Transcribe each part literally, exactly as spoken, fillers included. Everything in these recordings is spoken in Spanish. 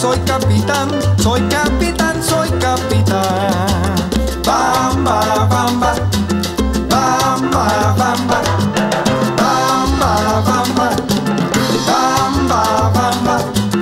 soy capitán, soy capitán, soy capitán. Bamba, bamba, bamba, bamba, bamba, bamba, bamba, bamba.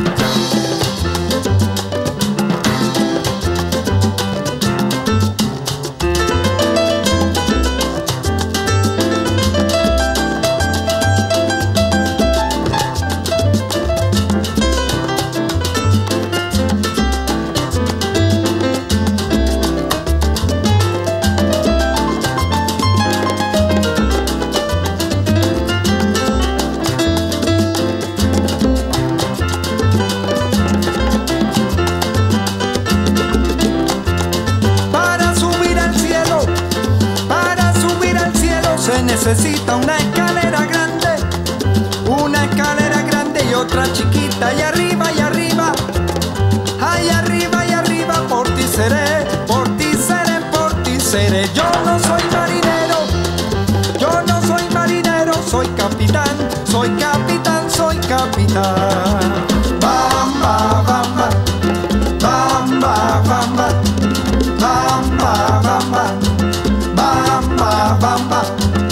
Necesita una escalera grande, una escalera grande y otra chiquita, y arriba y arriba, ay arriba y arriba, por ti seré, por ti seré, por ti seré. Yo no soy marinero, yo no soy marinero, soy capitán, soy capitán, soy capitán. Bamba, bamba, bamba, bamba, bamba, bamba, bamba, bamba.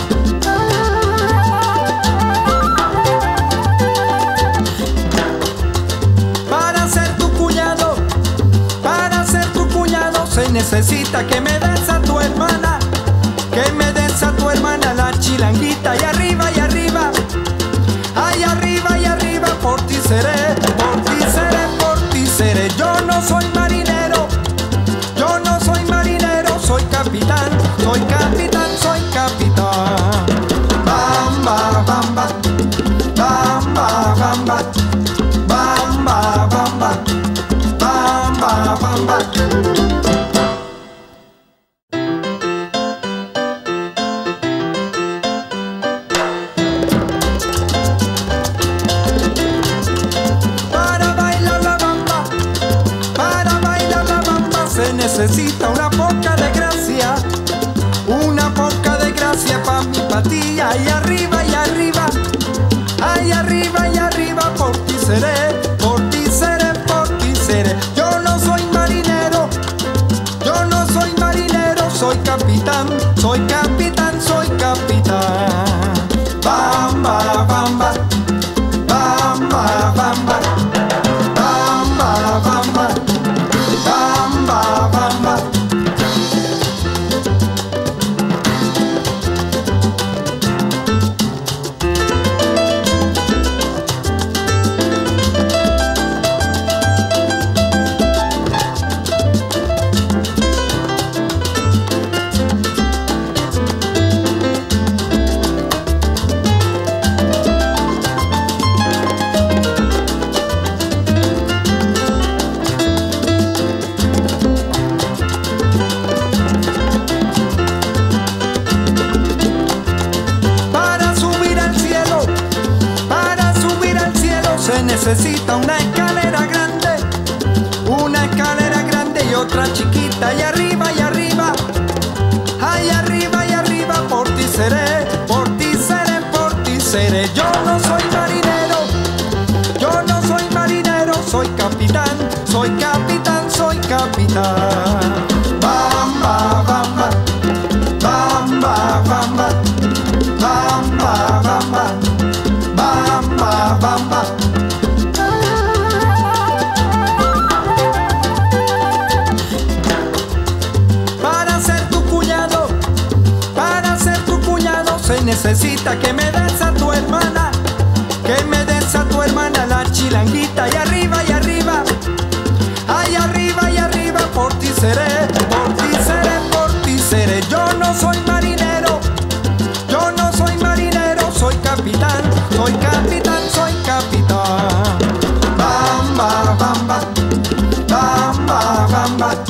Necesita que me des a tu hermana, que me des a tu hermana la chilanguita, y arriba y arriba, ay arriba y arriba, por ti seré, por ti seré, por ti seré. Yo no soy marinero, yo no soy marinero, soy capitán, soy capitán, soy capitán. Bamba, bamba, bamba, bamba, bamba, bamba, bamba, bamba. Necesita una poca de gracia, una poca de gracia pa' mi patilla, y arriba y arriba, ay arriba y arriba, por ti seré, por ti seré, por ti seré. Yo no soy marinero, yo no soy marinero, soy capitán, soy capitán, soy capitán. Bamba, bamba, bamba, bamba, bamba, bamba, bamba, bamba. Necesita una escalera grande, una escalera grande y otra chiquita, y arriba y arriba, ay arriba y arriba, por ti seré, por ti seré, por ti seré. Yo no soy marinero, yo no soy marinero, soy capitán, soy capitán, soy capitán. Bamba, bamba, bamba, bamba, bamba, bamba, bamba, bamba. Se necesita que me des a tu hermana, que me des a tu hermana la chilanguita, y arriba y arriba, ay arriba y arriba, por ti seré, por ti seré, por ti seré. Yo no soy marinero, yo no soy marinero, soy capitán, soy capitán, soy capitán. Bamba, bamba, bamba, bamba.